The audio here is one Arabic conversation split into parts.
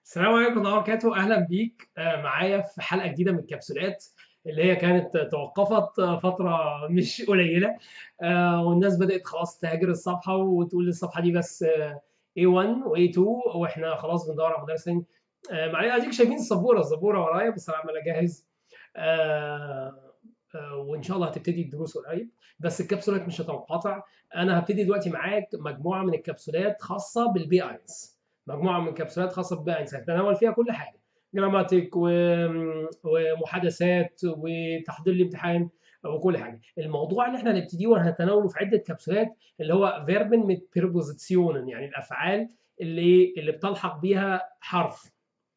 السلام عليكم ورحمة الله وبركاته، أهلا بيك معايا في حلقة جديدة من الكبسولات اللي هي كانت توقفت فترة مش قليلة. والناس بدأت خلاص تهاجر الصفحة وتقول الصفحة دي بس A1 و A2 وإحنا خلاص بندور على مدرس تاني. معايا أديك شايفين السبورة ورايا، بس أنا عمال أجهز. وإن شاء الله هتبتدي الدروس قريب، بس الكبسولات مش هتنقطع. أنا هبتدي دلوقتي معاك مجموعة من الكبسولات خاصة بالبي اينس. مجموعه من كبسولات خاصه بباينس هتتناول فيها كل حاجه: جراماتيك ومحادثات وتحضير الامتحان وكل حاجه. الموضوع اللي احنا هنبتديه وهنتناوله في عده كبسولات اللي هو فيربن ميت بيربوزيسيونن، يعني الافعال اللي بتلحق بيها حرف.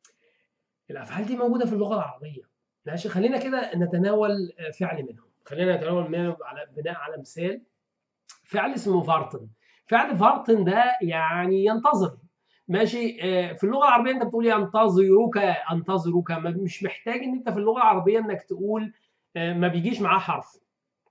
الافعال دي موجوده في اللغه العربيه. ماشي، خلينا كده نتناول فعل منهم. خلينا نتناول منهم على بناء على مثال. فعل اسمه فارتن. فعل فارتن ده يعني ينتظر. ماشي. في اللغه العربيه انت بتقول ينتظرك. انتظرك مش محتاج ان انت في اللغه العربيه انك تقول ما بيجيش معاه حرف.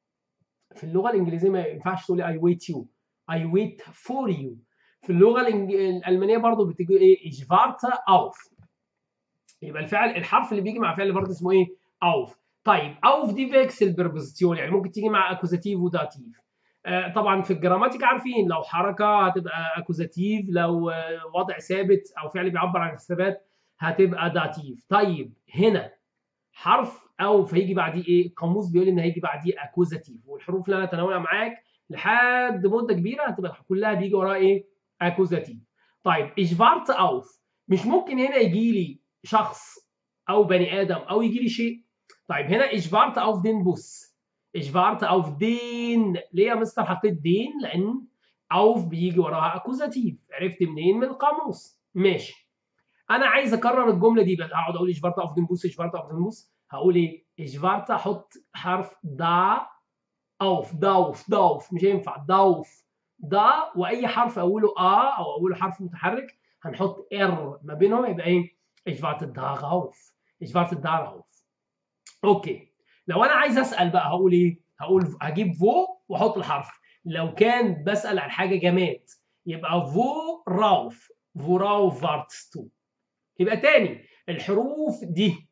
في اللغه الانجليزيه ما ينفعش تقول I wait you. I wait for you. في اللغه الالمانيه برضو بتيجي ايه ich warte auf. يبقى الحرف اللي بيجي مع فعل فرد اسمه ايه؟ auf. طيب auf دي فيكسل بربوزيسيون، يعني ممكن تيجي مع اكوزاتيف وداتيف. طبعا في الجراماتيك عارفين لو حركه هتبقى اكوزاتيف، لو وضع ثابت او فعل بيعبر عن الثبات هتبقى داتيف. طيب هنا حرف او فهيجي بعديه ايه؟ القاموس بيقول ان هيجي بعديه اكوزاتيف، والحروف اللي انا هتناولها معاك لحد مده كبيره هتبقى كلها بيجي وراها ايه؟ اكوزاتيف. طيب اجبارت اوف، مش ممكن هنا يجي لي شخص او بني ادم او يجي لي شيء. طيب هنا اجبارت اوف دين بوس. اجبارت اوف دين، ليه يا مستر حطيت دين؟ لان اوف بيجي وراها اكوزاتيف. عرفت منين؟ من القاموس. ماشي. انا عايز اكرر الجمله دي، بس اقعد اقول اجبارت اوف دين بوس اجبارت اوف دين بوس. هقول ايه؟ اجبارت احط حرف دا اوف داوف داوف، مش هينفع داوف دا، واي حرف اوله او اوله حرف متحرك هنحط ار ما بينهم، يبقى ايه؟ اجبارت داغاوف. اجبارت داغاوف. اوكي. لو انا عايز اسال بقى هقول ايه؟ هقول هجيب فو واحط الحرف. لو كان بسال عن حاجه جماد يبقى فو راوف. فو راوف فارتستو. يبقى تاني الحروف دي،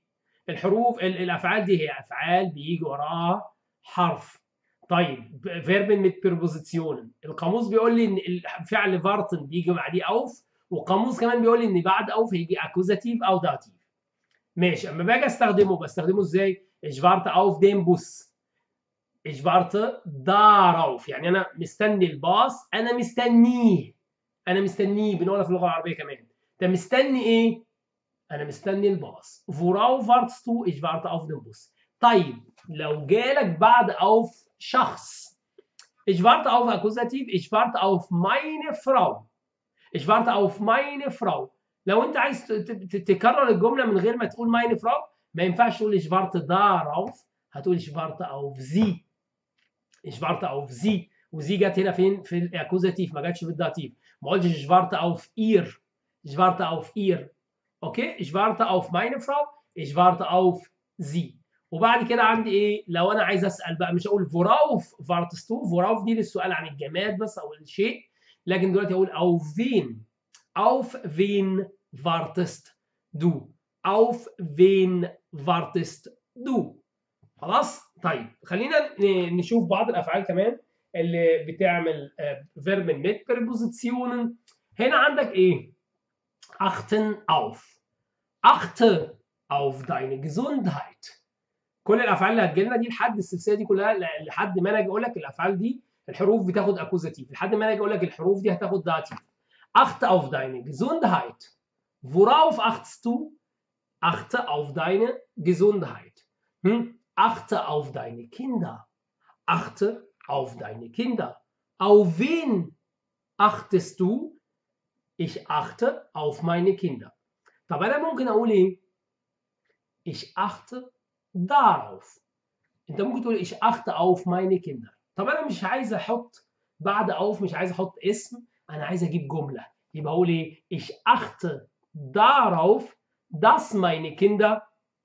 الافعال دي هي افعال بيجي وراها حرف. طيب فيربن ميت بيربوزيسيون، القاموس بيقول لي ان الفعل فارتن بيجي بعديه اوف، وقاموس كمان بيقول لي ان بعد اوف هيجي اكوزاتيف او داتيف. ماشي. اما باجي استخدمه بستخدمه ازاي؟ اجبارت اوف ديم بوس. اجبارت داراوف، يعني انا مستني الباص، انا مستنيه. انا مستنيه بنقولها في اللغه العربيه كمان. انت مستني ايه؟ انا مستني الباص. Worauf wartest du? Ich warte auf den Bus. طيب لو جالك بعد auf شخص، ich warte auf Akkusativ. Ich warte auf meine Frau. Ich warte auf meine Frau. لو انت عايز تكرر الجمله من غير ما تقول meine Frau ما ينفعش تقول ich warte darauf، هتقول ich warte auf sie. ich warte auf sie، وزي جت هنا فين؟ في الاكوزاتيف، ما جاتش في الداتيف. ما قلتش ich warte auf ihr. ich warte auf ihr. اوكي. ich warte auf meine Frau. ich warte auf sie. وبعد كده عندي ايه؟ لو انا عايز اسال بقى مش اقول worauf wartest du. worauf دي للسؤال عن الجماد بس او الشيء، لكن دلوقتي اقول auf wen. auf wen wartest du. auf wen wartest du. خلاص. طيب خلينا نشوف بعض الافعال كمان اللي بتعمل فيرب mit Präpositionen. هنا عندك ايه؟ achten auf. achte auf deine Gesundheit. كل الافعال اللي هتجيلنا دي لحد السلسله دي كلها، لحد ما انا اجي اقول لك الافعال دي الحروف بتاخد اكوزاتيف، لحد ما انا اجي اقول لك الحروف دي هتاخد داتيف. achte auf deine Gesundheit. worauf achtest du? achte auf deine Gesundheit. achte auf deine Kinder. achte auf deine Kinder. auf wen achtest du? ich achte auf meine Kinder. طب انا ممكن اقول ايه؟ ich achte darauf. انت ممكن تقول ich achte auf meine Kinder. طب انا مش عايز احط بعد auf، مش عايز احط اسم، انا عايز اجيب جمله. يبقى اقول ايه؟ ich achte darauf dass meine Kinder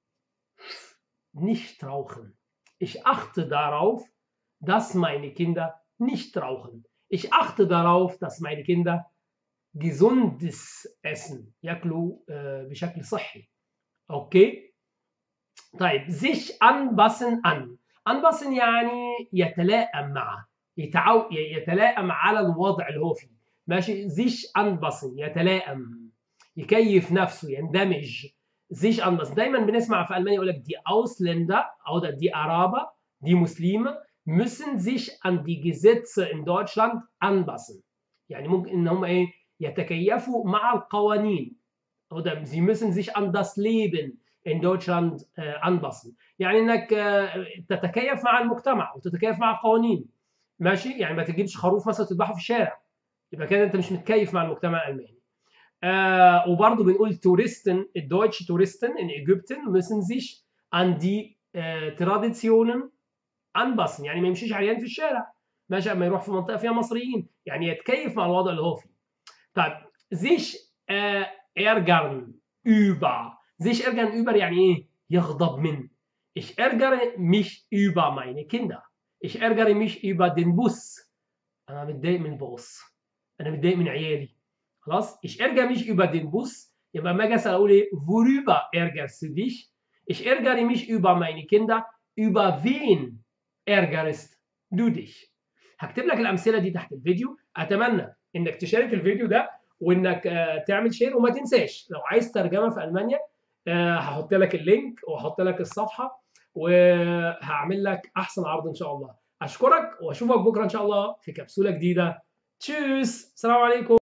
nicht rauchen. ich achte darauf dass meine Kinder nicht rauchen. ich achte darauf dass meine Kinder gesundes Essen ياكلوا بشكل صحي. اوكي. طيب sich anpassen an. anpassen يعني يتلائم مع، يتلائم على الوضع اللي هو فيه. ماشي. sich anpassen يتلائم، يكيف نفسه، يندمج. sich anpassen دايما بنسمع في المانيا يقول لك die Ausländer oder die Araber، die Muslime müssen sich an die Gesetze in Deutschland anpassen. يعني ممكن ان هم ايه يتكيفوا مع القوانين. oder sie müssen sich an das Leben in Deutschland anpassen. يعني انك تتكيف مع المجتمع وتتكيف مع القوانين. ماشي. يعني ما تجيبش خروف مثلا تذبحه في الشارع، يبقى كده انت مش متكيف مع المجتمع الالماني. وبرضه بنقول Touristen, deutsche Touristen in Ägypten müssen sich an die Traditionen anpassen. يعني ما يمشيش عريان في الشارع. ماشي. اما يروح في منطقه فيها مصريين، يعني يتكيف مع الوضع اللي هو فيه. طيب sich ärgern über. sich ärgern über يعني ايه؟ يغضب من. Ich ärgere mich über meine Kinder. Ich ärgere mich über den Bus. انا متضايق من الباص، انا متضايق من عيالي. خلاص. ich ärgere mich über den Bus. يبقى ما اجي اسال اقول ايه؟ worüber ärgerst du dich؟ ich ärgere mich über meine Kinder. über wen ärgerst du dich؟ هكتب لك الامثله دي تحت الفيديو. اتمنى انك تشارك الفيديو ده وانك تعمل شير. وما تنساش لو عايز ترجمه في المانيا هحط لك اللينك وهحط لك الصفحه وهعمل لك احسن عرض ان شاء الله. اشكرك واشوفك بكره ان شاء الله في كبسوله جديده. تشيس. السلام عليكم.